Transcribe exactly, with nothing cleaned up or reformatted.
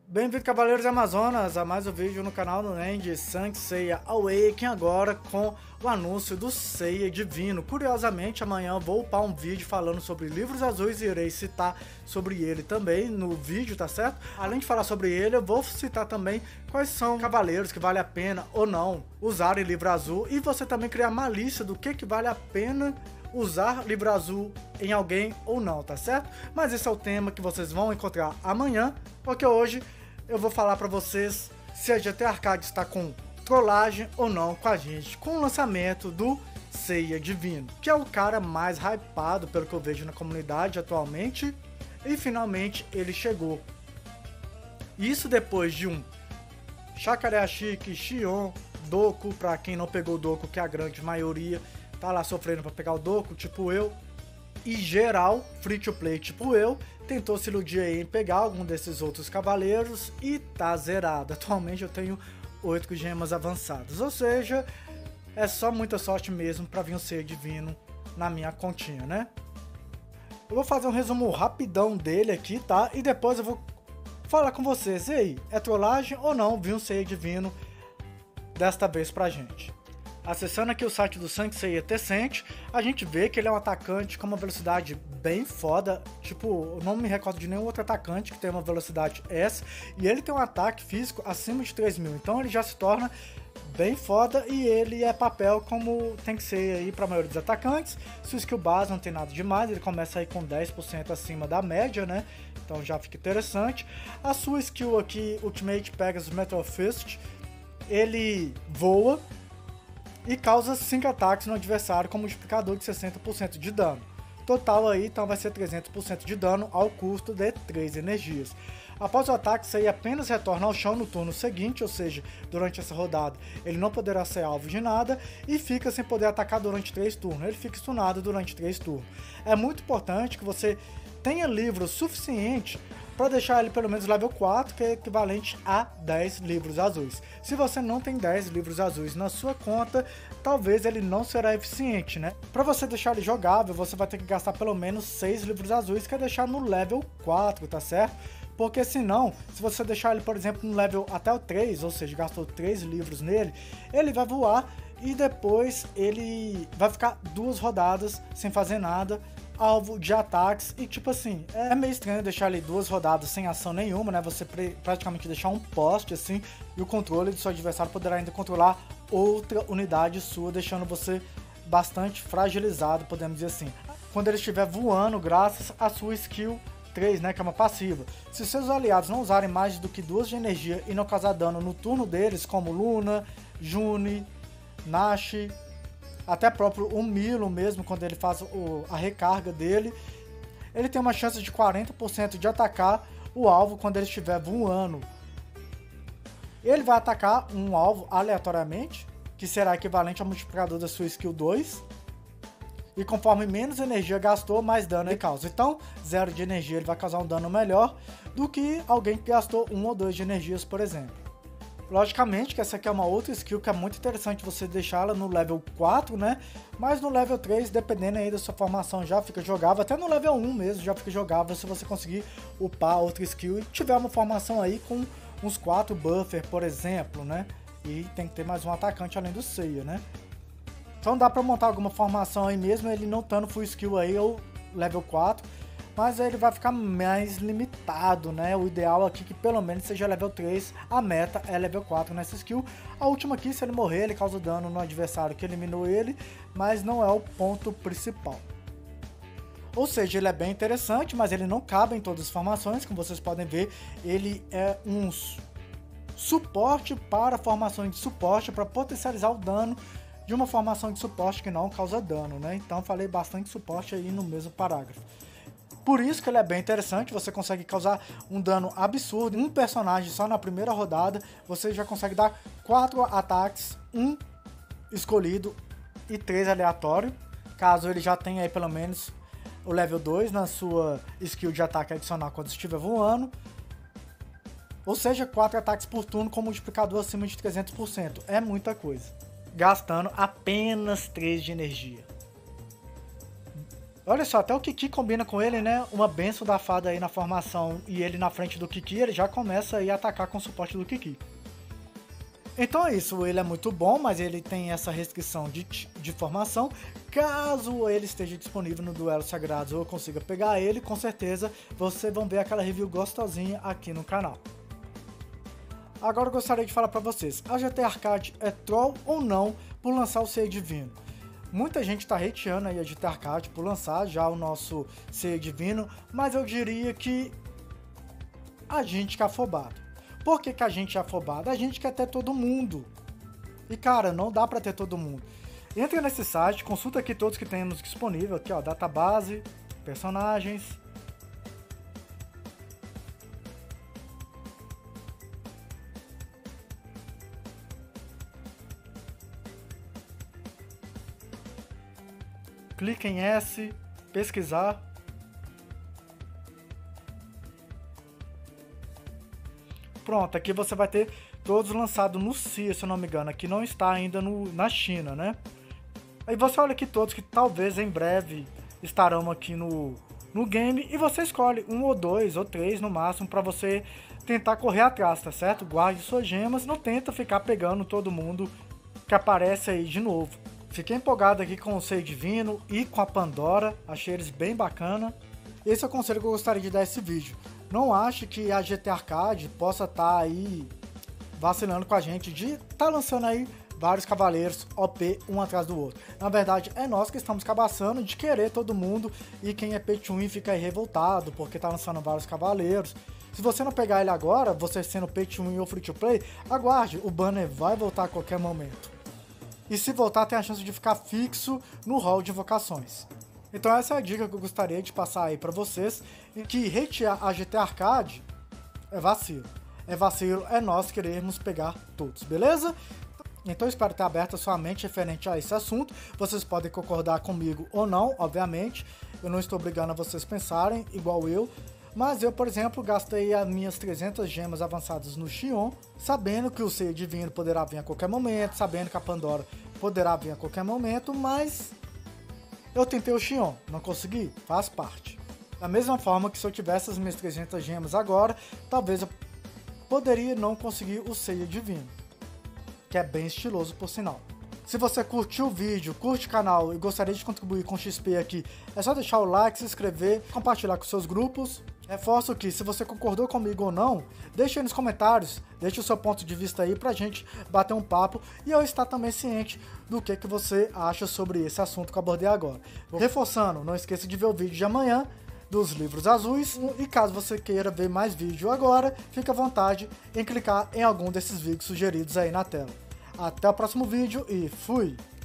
Bem-vindo, Cavaleiros Amazonas, a mais um vídeo no canal do Nend Saint Seiya Awakening, agora com o anúncio do Seiya Divino. Curiosamente, amanhã eu vou upar um vídeo falando sobre livros azuis e irei citar sobre ele também no vídeo, tá certo? Além de falar sobre ele, eu vou citar também quais são cavaleiros que vale a pena ou não usarem livro azul e você também criar uma lista do que, que vale a pena usar livro azul em alguém ou não, tá certo? Mas esse é o tema que vocês vão encontrar amanhã, porque hoje eu vou falar pra vocês se a G T Arcade está com trollagem ou não com a gente, com o lançamento do Seiya Divino, que é o cara mais hypado pelo que eu vejo na comunidade atualmente, e finalmente ele chegou. Isso depois de um Shakareashiki, Xion, Doku, pra quem não pegou o Doku, que é a grande maioria, tá lá sofrendo pra pegar o Doku, tipo eu, e geral, free to play tipo eu, tentou se iludir aí em pegar algum desses outros cavaleiros e tá zerado. Atualmente eu tenho oito gemas avançadas, ou seja, é só muita sorte mesmo pra vir um Seiya Divino na minha continha, né? Eu vou fazer um resumo rapidão dele aqui, tá? E depois eu vou falar com vocês, e aí, é trollagem ou não vir um Seiya Divino desta vez pra gente? Acessando aqui o site do Saint Seiya Tencent, a gente vê que ele é um atacante com uma velocidade bem foda. Tipo, eu não me recordo de nenhum outro atacante que tem uma velocidade essa. E ele tem um ataque físico acima de três mil. Então ele já se torna bem foda e ele é papel como tem que ser aí para a maioria dos atacantes. Sua skill base não tem nada demais, ele começa aí com dez por cento acima da média, né? Então já fica interessante. A sua skill aqui, Ultimate Pegasus Metal Fist, ele voa e causa cinco ataques no adversário com multiplicador de sessenta por cento de dano. Total aí, então vai ser trezentos por cento de dano ao custo de três energias. Após o ataque, Seiya apenas retorna ao chão no turno seguinte, ou seja, durante essa rodada ele não poderá ser alvo de nada e fica sem poder atacar durante três turnos. Ele fica stunado durante três turnos. É muito importante que você tenha livro suficiente para deixar ele pelo menos level quatro, que é equivalente a dez livros azuis. Se você não tem dez livros azuis na sua conta, talvez ele não será eficiente, né? Para você deixar ele jogável, você vai ter que gastar pelo menos seis livros azuis, que é deixar no level quatro, tá certo? Porque senão, se você deixar ele, por exemplo, no level até o três, ou seja, gastou três livros nele, ele vai voar e depois ele vai ficar duas rodadas sem fazer nada, alvo de ataques, e tipo assim, é meio estranho deixar ele duas rodadas sem ação nenhuma, né? Você praticamente deixar um poste assim, e o controle do seu adversário poderá ainda controlar outra unidade sua, deixando você bastante fragilizado, podemos dizer assim. Quando ele estiver voando, graças à sua skill três, né, que é uma passiva. Se seus aliados não usarem mais do que duas de energia e não causar dano no turno deles, como Luna, Juni, Nashi, até próprio o Milo mesmo, quando ele faz o, a recarga dele, ele tem uma chance de quarenta por cento de atacar o alvo quando ele estiver voando. Ele vai atacar um alvo aleatoriamente, que será equivalente ao multiplicador da sua skill dois, e conforme menos energia gastou, mais dano ele causa. Então, zero de energia ele vai causar um dano melhor do que alguém que gastou um ou dois de energias, por exemplo. Logicamente que essa aqui é uma outra skill que é muito interessante você deixá-la no level quatro, né? Mas no level três, dependendo aí da sua formação, já fica jogável. Até no level um mesmo já fica jogável se você conseguir upar outra skill e tiver uma formação aí com uns quatro buffer, por exemplo, né? E tem que ter mais um atacante além do Seiya, né? Então dá pra montar alguma formação aí mesmo, ele não estando full skill aí ou level quatro. Mas aí ele vai ficar mais limitado, né? O ideal aqui é que pelo menos seja level três, a meta é level quatro nessa skill. A última aqui, se ele morrer, ele causa dano no adversário que eliminou ele, mas não é o ponto principal. Ou seja, ele é bem interessante, mas ele não cabe em todas as formações, como vocês podem ver, ele é um suporte para formações de suporte, para potencializar o dano de uma formação de suporte que não causa dano, né? Então falei bastante suporte aí no mesmo parágrafo. Por isso que ele é bem interessante, você consegue causar um dano absurdo. Um personagem só na primeira rodada, você já consegue dar quatro ataques, um escolhido e três aleatório. Caso ele já tenha aí pelo menos o level dois na sua skill de ataque adicional quando estiver voando. Ou seja, quatro ataques por turno com multiplicador acima de trezentos por cento. É muita coisa. Gastando apenas três de energia. Olha só, até o Kiki combina com ele, né? Uma benção da fada aí na formação e ele na frente do Kiki, ele já começa aí a atacar com o suporte do Kiki. Então é isso, ele é muito bom, mas ele tem essa restrição de, de formação. Caso ele esteja disponível no Duelo Sagrados ou eu consiga pegar ele, com certeza vocês vão ver aquela review gostosinha aqui no canal. Agora eu gostaria de falar pra vocês, a G T Arcade é troll ou não por lançar o Ceia Divino? Muita gente tá hateando aí a G T Arcade por lançar já o nosso Ceia Divino, mas eu diria que a gente que é afobado. Por que que a gente é afobado? A gente quer ter todo mundo. E cara, não dá pra ter todo mundo. Entra nesse site, consulta aqui todos que temos disponível, aqui ó, database, personagens. Clique em S, pesquisar. Pronto, aqui você vai ter todos lançados no C I A, se eu não me engano. Aqui não está ainda no, na China, né? Aí você olha aqui todos que talvez em breve estarão aqui no, no game. E você escolhe um ou dois ou três no máximo para você tentar correr atrás, tá certo? Guarde suas gemas, não tenta ficar pegando todo mundo que aparece aí de novo. Fiquei empolgado aqui com o Ceia Divino e com a Pandora, achei eles bem bacana. Esse é o conselho que eu gostaria de dar esse vídeo. Não ache que a G T Arcade possa estar aí vacilando com a gente de estar tá lançando aí vários cavaleiros O P um atrás do outro. Na verdade, é nós que estamos cabaçando de querer todo mundo e quem é pay to win fica aí revoltado porque tá lançando vários cavaleiros. Se você não pegar ele agora, você sendo pay to win ou free to play, aguarde, o banner vai voltar a qualquer momento. E se voltar, tem a chance de ficar fixo no hall de invocações. Então essa é a dica que eu gostaria de passar aí pra vocês, que hatear a G T Arcade é vacilo. É vacilo, é nós queremos pegar todos, beleza? Então eu espero ter aberto a sua mente referente a esse assunto. Vocês podem concordar comigo ou não, obviamente. Eu não estou obrigando a vocês pensarem igual eu. Mas eu, por exemplo, gastei as minhas trezentas gemas avançadas no Xion, sabendo que o Ceia Divino poderá vir a qualquer momento, sabendo que a Pandora poderá vir a qualquer momento, mas eu tentei o Xion, não consegui, faz parte. Da mesma forma que se eu tivesse as minhas trezentas gemas agora, talvez eu poderia não conseguir o Ceia Divino, que é bem estiloso por sinal. Se você curtiu o vídeo, curte o canal e gostaria de contribuir com o X P aqui, é só deixar o like, se inscrever, compartilhar com seus grupos. Reforço que se você concordou comigo ou não, deixe aí nos comentários, deixe o seu ponto de vista aí pra gente bater um papo e eu estar também ciente do que, que você acha sobre esse assunto que eu abordei agora. Reforçando, não esqueça de ver o vídeo de amanhã dos livros azuis e caso você queira ver mais vídeo agora, fique à vontade em clicar em algum desses vídeos sugeridos aí na tela. Até o próximo vídeo e fui!